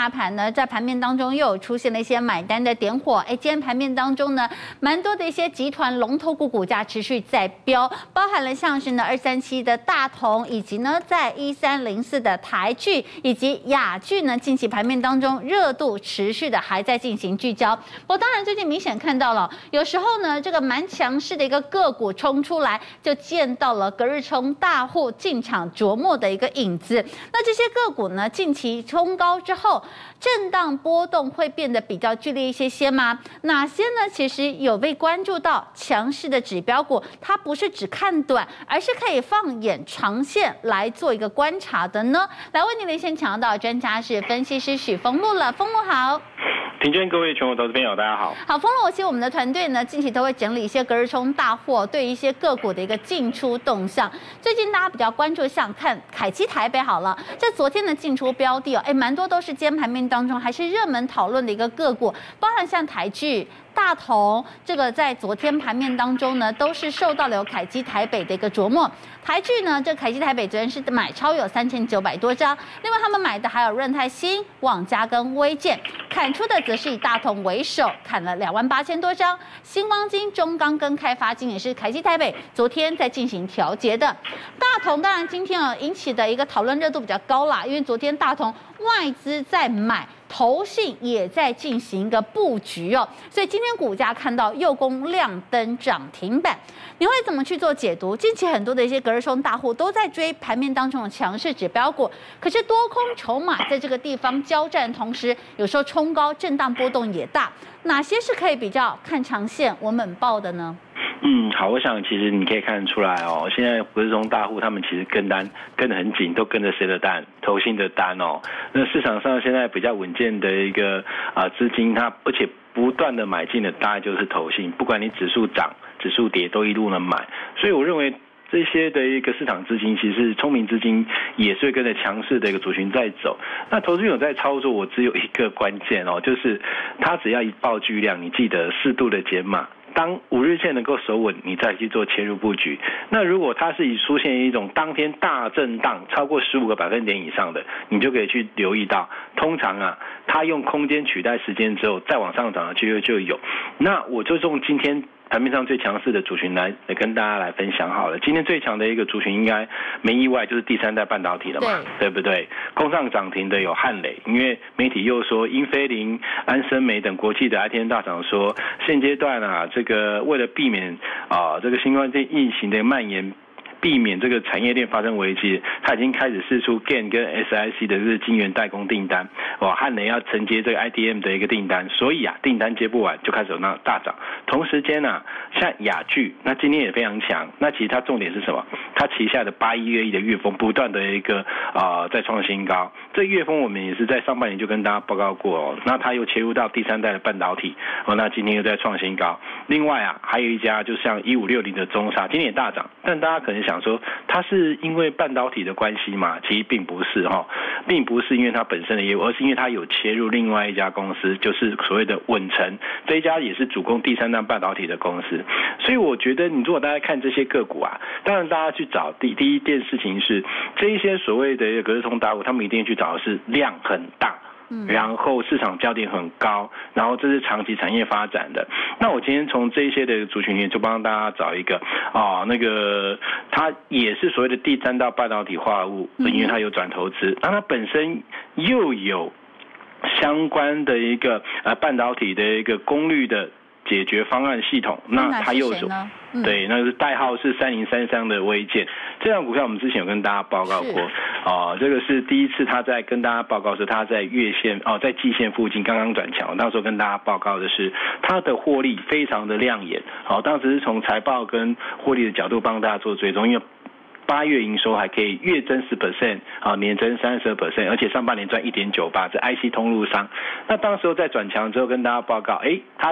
大盘呢，在盘面当中又有出现了一些买单的点火。今天盘面当中呢，蛮多的一些集团龙头股股价持续在飙，包含了像是呢237的大同，以及呢在1304的台聚以及亚聚呢，近期盘面当中热度持续的还在进行聚焦。我当然最近明显看到了，有时候呢这个蛮强势的一个个股冲出来，就见到了隔日冲大户进场琢磨的一个影子。那这些个股呢，近期冲高之后，震荡波动会变得比较剧烈一些吗？哪些呢？其实有被关注到强势的指标股，它不是只看短，而是可以放眼长线来做一个观察的呢。来为您连线抢到的专家是分析师许峰路了，峰路好。 庭娟，各位全国投资朋友，大家好。 好，峰路，其实我们的团队呢，近期都会整理一些隔日冲大货对一些个股的一个进出动向。最近大家比较关注，像看凯基台北好了，这昨天的进出标的蛮多都是今天盘面当中还是热门讨论的一个个股，包含像台聚、大同，这个在昨天盘面当中呢，都是受到了有凯基台北的一个琢磨。台聚呢，这凯基台北昨天是买超有3900多张，另外他们买的还有润泰新、网家跟威健，砍出的则是以大同为首，砍了28000多张。新光金、中钢跟开发金也是凯基台北昨天在进行调节的。大同当然今天引起的一个讨论热度比较高啦，因为昨天大同外资在买。投信也在进行一个布局所以今天股价看到又攻亮灯涨停板，你会怎么去做解读？近期很多的一些隔日冲大户都在追盘面当中的强势指标股，可是多空筹码在这个地方交战，同时有时候冲高震荡波动也大，哪些是可以比较看长线稳稳抱的呢？ 好，我想其实你可以看得出来现在隔日冲大户他们其实跟单跟得很紧，都跟着谁的单？投信的单那市场上现在比较稳健的一个资金，它而且不断的买进的大概就是投信，不管你指数涨指数跌都一路能买，所以我认为这些的一个市场资金，其实聪明资金也是会跟着强势的一个族群在走。那投资有在操作，我只有一个关键就是它只要一爆巨量，你记得适度的减码。当5日线能够守稳，你再去做切入布局。那如果它是以出现一种当天大震荡超过15个百分点以上的，你就可以去留意到，通常它用空间取代时间之后，再往上涨的机会就有。那我就用今天盘面上最强势的族群来跟大家来分享好了。今天最强的一个族群应该没意外就是第三代半导体了嘛， 对不对？攻上涨停的有汉磊，因为媒体又说英飞凌、安森美等国际的 ITM 大厂说，现阶段这个为了避免这个新冠疫情的蔓延，避免这个产业链发生危机，他已经开始释出 GaN 跟 SiC 的这个晶圆代工订单，汉磊要承接这个 IDM 的一个订单，所以订单接不完就开始有那大涨。同时间像亚聚，那今天也非常强，那其实它重点是什么？它旗下的8121的月峰不断的一个再创新高，这月峰我们也是在上半年就跟大家报告过那它又切入到第三代的半导体那今天又在创新高。另外还有一家就像1560的中砂，今天也大涨，但大家可能想说它是因为半导体的关系嘛？其实并不是并不是因为它本身的业务，而是因为它有切入另外一家公司，就是所谓的稳成，这一家也是主攻第三代半导体的公司。所以我觉得你如果大家看这些个股当然大家去找第一件事情是这一些所谓的隔日冲大户，他们一定去找的是量很大，然后市场焦点很高，然后这是长期产业发展的。那我今天从这些的族群里面就帮大家找一个那个它也是所谓的第三代半导体化合物，因为它有转投资，那它本身又有相关的一个半导体的一个功率的解决方案系统，那它又有对，那是代号是3033的威健，这张股票我们之前有跟大家报告过这个是第一次他在跟大家报告是他在月线在季线附近刚刚转强，那时候跟大家报告的是他的获利非常的亮眼当时是从财报跟获利的角度帮大家做追踪，因为8月营收还可以月增10%年增32%，而且上半年赚1.98%，是 IC 通路商。那当时候在转强之后跟大家报告他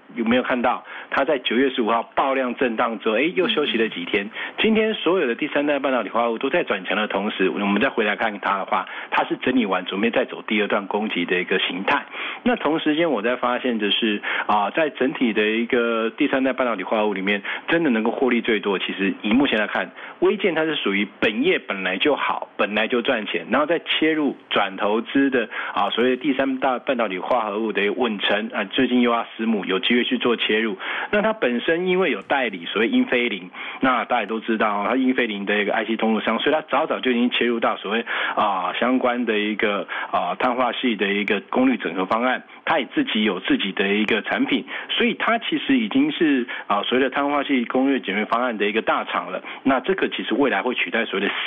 有没有看到它在9月15号爆量震荡之后，又休息了几天？今天所有的第三代半导体化合物都在转强的同时，我们再回来看它的话，它是整理完准备再走第二段攻击的一个形态。那同时间我在发现的是在整体的一个第三代半导体化合物里面，真的能够获利最多，其实以目前来看，微健它是属于本业本来就好，本来就赚钱，然后再切入转投资的所谓的第三代半导体化合物的稳成最近又要私募，有机会去做切入。那它本身因为有代理所谓英飞凌，那大家都知道它英飞凌的一个 IC 通路商，所以它早就已经切入到所谓相关的一个碳化系的一个功率整合方案，它也自己有自己的一个产品，所以它其实已经是所谓的碳化系功率整合方案的一个大厂了。那这个其实未来会取代所谓的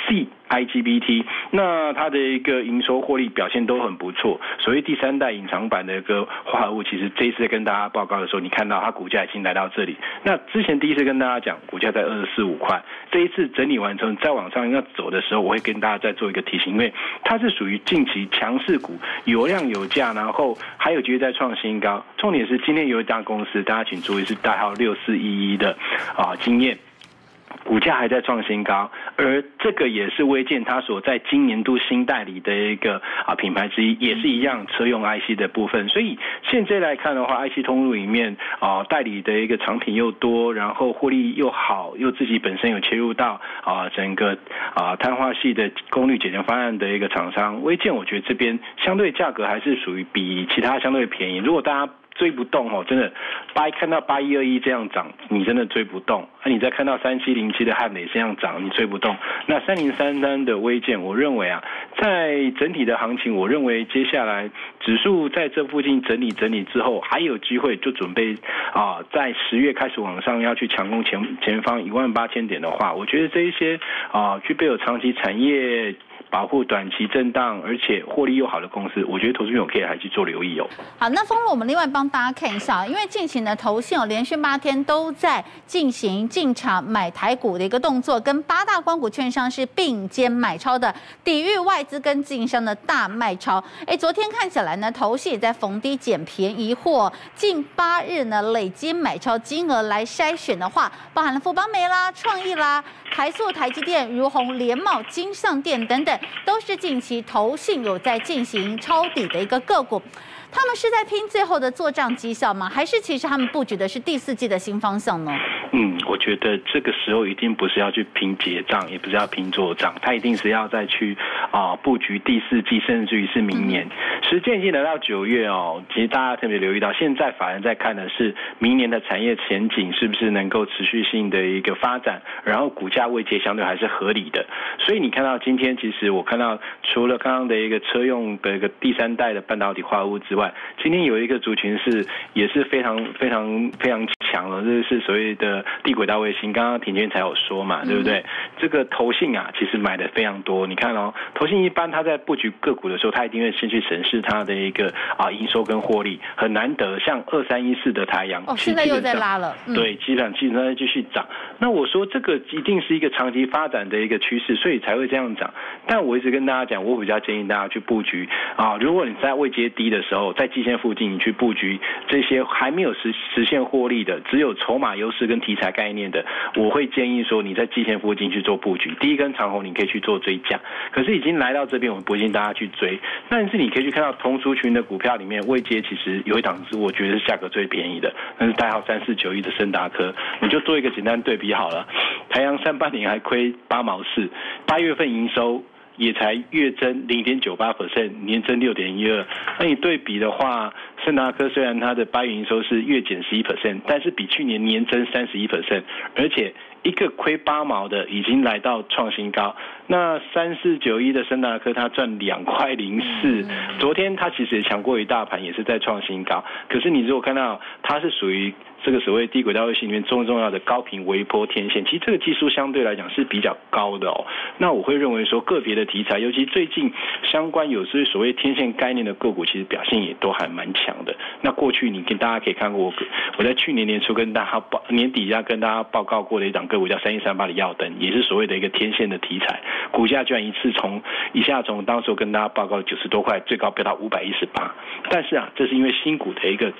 CIGBT， 那它的一个营收获利表现都很不错。所谓第三代隐藏版的一个化合物，其实这一次跟大家报告的时候，你看到它股价已经来到这里。那之前第一次跟大家讲，股价在24、25块，这一次整理完之后再往上要走的时候，我会跟大家再做一个提醒，因为它是属于近期强势股，有量有价，然后还有机会再创新高。重点是今天有一家公司，大家请注意是代号6411的经验。股价还在创新高，而这个也是微健它所在今年度新代理的一个品牌之一，也是一样车用 IC 的部分。所以现在来看的话 ，IC 通路里面代理的一个产品又多，然后获利又好，又自己本身有切入到整个碳化系的功率解决方案的一个厂商，微健我觉得这边相对价格还是属于比其他相对便宜。如果大家追不动真的看到8121这样涨，你真的追不动。你再看到3707的汉磊这样涨，你追不动。那3033的微健，我认为在整体的行情，我认为接下来指数在这附近整理之后，还有机会就准备在10月开始往上要去强攻前方18000点的话，我觉得这一些具备有长期产业保护短期震荡，而且获利又好的公司，我觉得投资朋友可以还去做留意好，那封路我们另外帮大家看一下，因为近期的投信连续8天都在进行进场买台股的一个动作，跟8大光谷券商是并肩买超的，抵御外资跟自营商的大卖超。昨天看起来呢，投信也在逢低捡便宜货，近8日呢累积买超金额来筛选的话，包含了富邦媒啦、创意啦、台塑、台积电、如虹、联茂、金像电等等，都是近期投信有在进行抄底的一个个股。他们是在拼最后的做账绩效吗？还是其实他们布局的是第4季的新方向呢？ 我觉得这个时候一定不是要去拼结账，也不是要拼做账，他一定是要再去布局第4季，甚至于是明年。时间已经来到9月其实大家特别留意到，现在法人在看的是明年的产业前景是不是能够持续性的一个发展，然后股价位阶相对还是合理的。所以你看到今天，其实我看到除了刚刚的一个车用的一个第3代的半导体化合物之外，今天有一个族群也是非常强了，这是所谓的地轨道卫星。刚刚庭娟才有说嘛，对不对？这个投信其实买的非常多。你看投信一般他在布局个股的时候，他一定会先去审视它的一个营收跟获利，很难得。像2314的太阳， 现在又在拉了， 对，基本上在继续涨。那我说这个一定是一个长期发展的一个趋势，所以才会这样涨。但我一直跟大家讲，我比较建议大家去布局如果你在位阶低的时候，在季线附近你去布局这些还没有实现获利的，只有筹码优势跟题材概念的，我会建议说你在季线附近去做布局。第一根长红你可以去做追价，可是已经来到这边，我不建议大家去追。但是你可以去看到同族群的股票里面，位阶其实有一档是我觉得是价格最便宜的，那是代号3491的昇達科。你就做一个简单对比好了，台阳上半年还亏8毛4，8月份营收也才月增 0.98%， 年增 6.12%。那你对比的话，昇達科虽然它的8月营收是月减11%，但是比去年年增31%，而且一个亏8毛的已经来到创新高。那3491的昇達科它賺2.04塊，昨天它其实也强过一大盘，也是在创新高。可是你如果看到它是属于这个所谓低轨道卫星里面重要的高频微波天线，其实这个技术相对来讲是比较高的那我会认为说个别的题材，尤其最近相关有所谓天线概念的个股，其实表现也都还蛮强的。那过去你跟大家可以看过，我在去年年初跟大家年底跟大家报告过的一档个股叫3138的耀登，也是所谓的一个天线的题材，股价居然一下从当时跟大家报告90多块，最高飙到518。但是这是因为新股的一个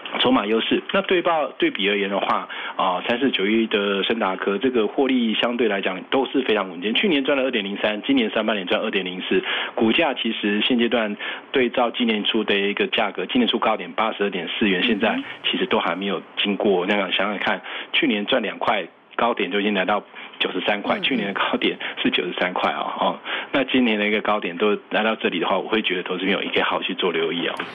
筹码优势。那对比而言的话，3491的昇达科这个获利相对来讲都是非常稳健，去年赚了2.03，今年上半年赚2.04，股价其实现阶段对照今年初的一个价格，今年初高点82.4元，现在其实都还没有经过那样想想看，去年赚2块。高点就已经来到93块，去年的高点是93块那今年的一个高点都来到这里的话，我会觉得投资朋友也可以好去做留意